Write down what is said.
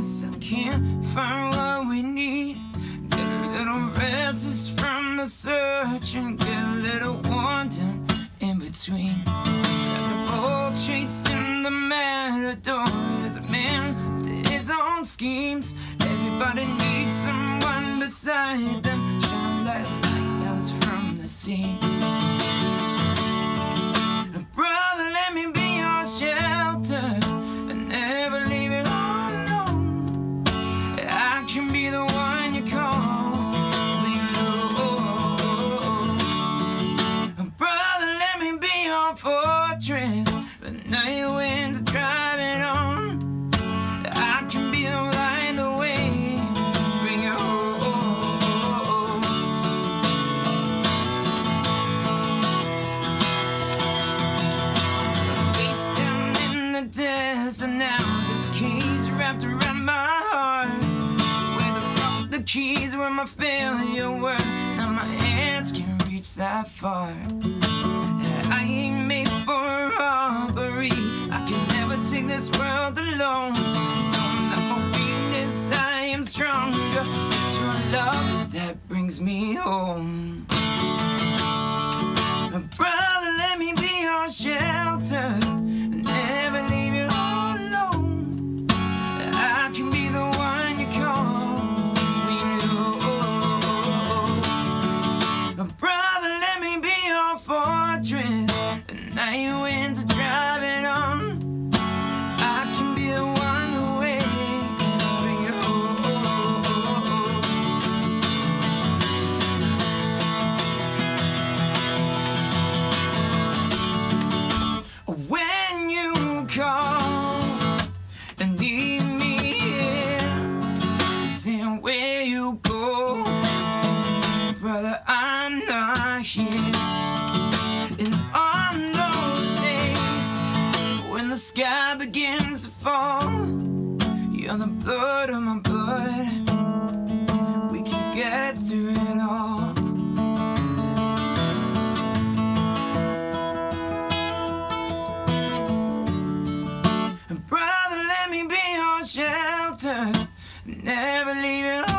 us. I can't find what we need. Get a little restless from the search and get a little worn down in between. Like a bull chasing the matador. There's a man with his own schemes. Everybody needs someone beside them. Shine like lighthouse from the sea. Brother, let me be your shelter and never leave it all alone. I can be the one you call when low. Brother, let me be your fortress when night winds are driving on. I can be the light, the way, bring you home. And now there's a cage wrapped around my heart, where the keys where my failure were. Now my hands can't reach that far. I ain't made for robbery. I can never take this world alone. I'm not for weakness, I am stronger. It's your love that brings me home. Brother, let me be your shelter, never leave you all alone. I can be the one you call when you're. Brother, let me be your fortress. The night winds are driving on. I can be the one who waits when you're when you call and need me here, saying where you go, brother, I'm not here. And on those days when the sky begins to fall, you're the blood of my blood. We can get through it all. Brother, let me be your shelter, never leave it